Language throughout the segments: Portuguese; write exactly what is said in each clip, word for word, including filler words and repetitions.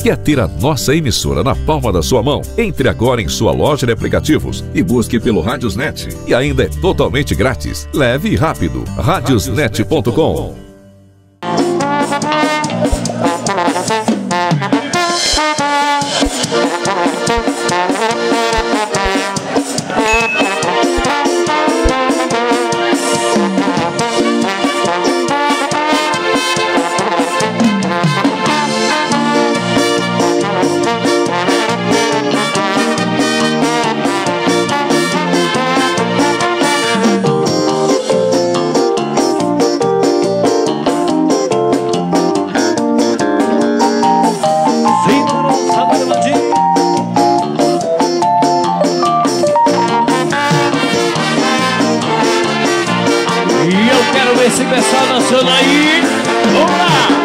Quer ter a nossa emissora na palma da sua mão? Entre agora em sua loja de aplicativos e busque pelo Radiosnet. E ainda é totalmente grátis, leve e rápido. radiosnet ponto com. Esse pessoal dançando aí, vamos lá!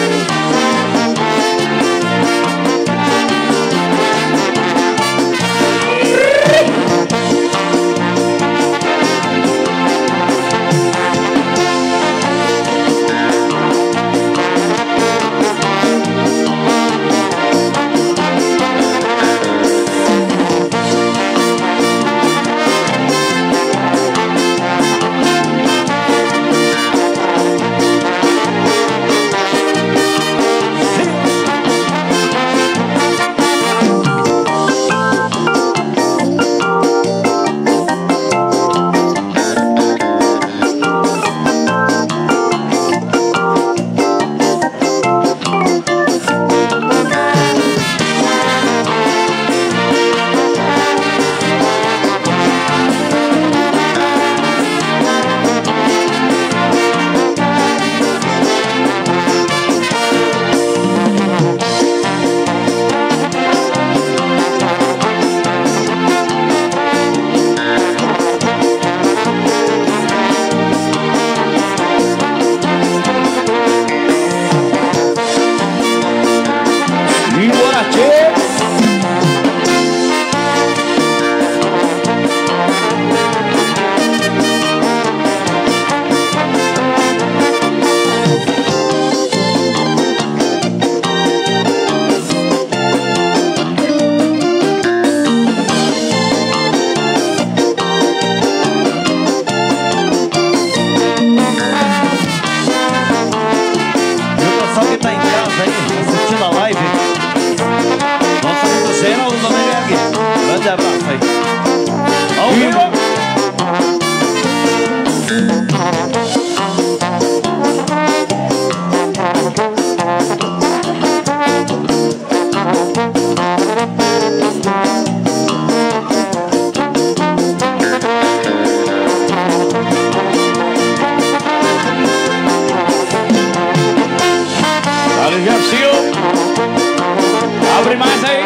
Abre mais aí,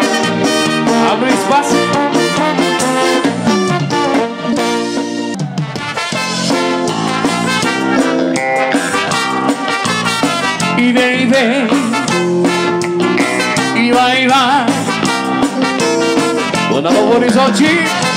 abre espaço. E vem, vem, e vai, vai, Dona Novo Horizonte.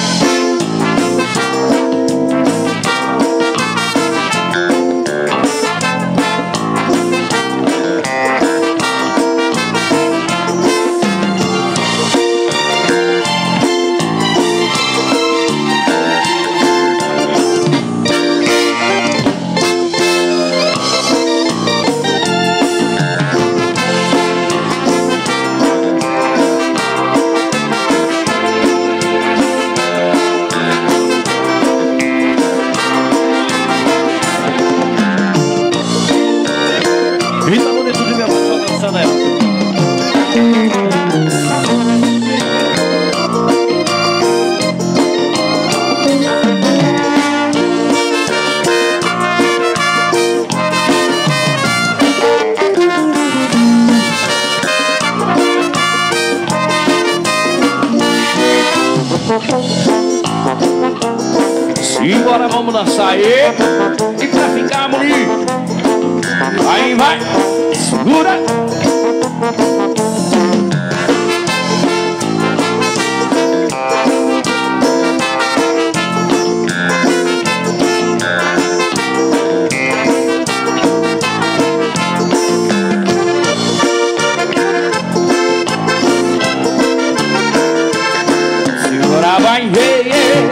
Simbora, vamos dançar aí. E pra ficar bonito, aí vai, segura. vai ver.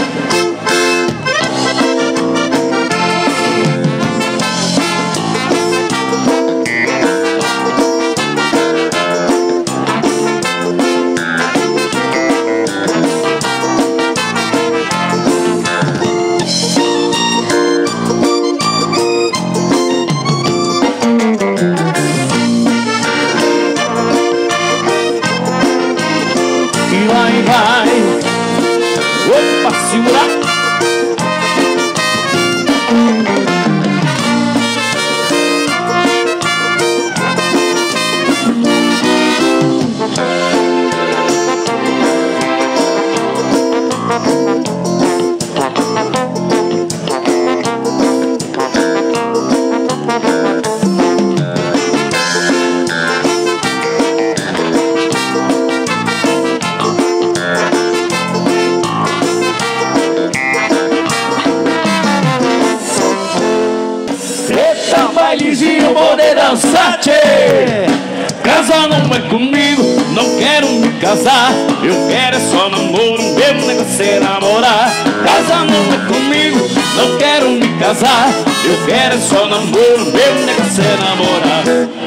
Bailezinho, poder dançar, tchê. Casar não é comigo, não quero me casar. Eu quero é só namoro, meu negócio é namorar. Casar não é comigo, não quero me casar. Eu quero é só namoro, meu negócio é namorar.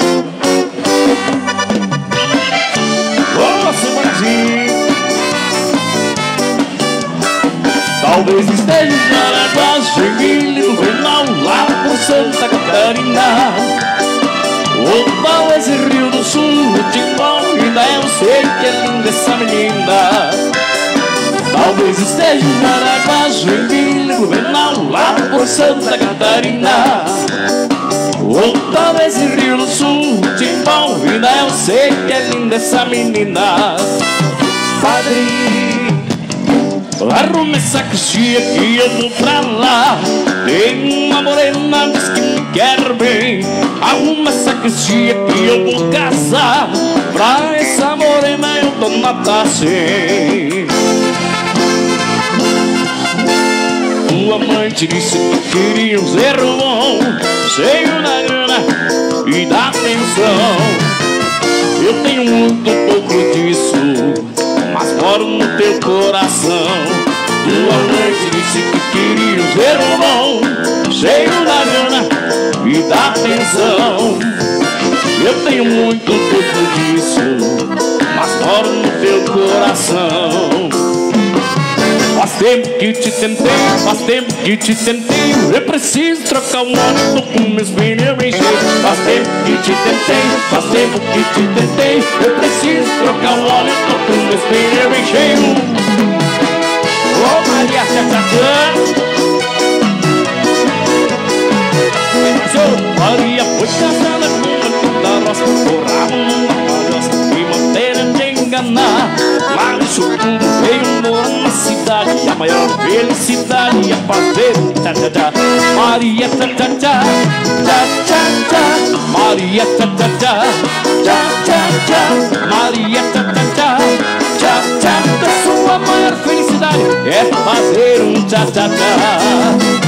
Nossa, Brasil. Talvez esteja em Jaraguá, Joinville, no Renal, lá por Santa Catarina. Ou talvez em Rio do Sul, Timbó, ainda eu sei que é linda essa menina. Talvez esteja em Jaraguá, Joinville, no Renal, lá por Santa Catarina. Ou talvez em Rio do Sul, Timbó, ainda eu sei que é linda essa menina. Padre, arrume essa coxinha que eu vou pra lá. Tem uma morena, diz que me quer bem. Arrume essa coxinha que eu vou casar. Pra essa morena eu dou nota cem. O amante disse que queria um zero bom, cheio da grana e da atenção. Eu tenho muito pouco disso, mas moro no teu coração. Tua amante disse que queria um zero bom, cheio da grana e da atenção. Eu tenho muito pouco disso, mas moro no teu coração. Faz tempo que te tentei, faz tempo que te tentei. Eu preciso trocar um óleo, tô com meus pneus bem cheios. Faz tempo que te tentei, faz tempo que te tentei. Eu preciso trocar um óleo, tô com meus pneus bem cheios. Oh, Maria, tchá, tchá, tchá. Maria foi casada com uma da roça, corrava numa palhoça e madeira de enganar. Lá no Chucumbo veio morar na cidade, a maior felicidade é fazer tchá, tchá, tchá. Maria, tchá, tchá, tchá, tchá, tchá, tchá. Maria, tchá, tchá, tchá, tchá, tchá, tchá. Maria, tchá, tchá, tchá, tchá, tchá, tchá. Sua maior felicidade é fazer um tchá, tchá, tchá.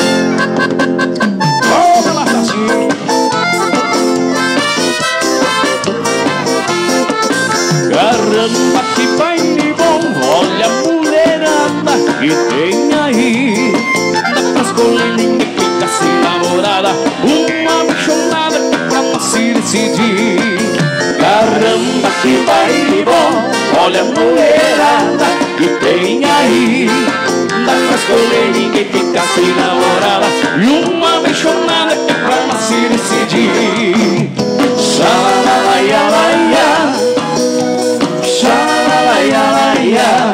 Caramba, que baile bom, olha a mulherada que tem aí. Dá pra escolher ninguém que fica sem namorada, uma apaixonada que pra não se decidir. Caramba, que baile bom, olha a mulherada que tem aí. Dá pra escolher ninguém que fica sem namorada, e uma apaixonada que pra não se decidir. Xalalaia, xalalaia,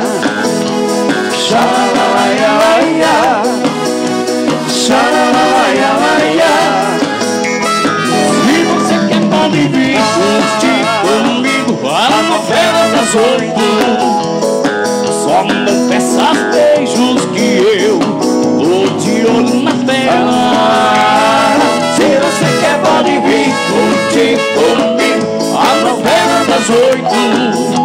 xalalaia, xalalaia. Se você quer pode vir curtir comigo a novela das oito. Só não peça beijos que eu tô de olho na tela. Se você quer pode vir curtir comigo a novela das oito.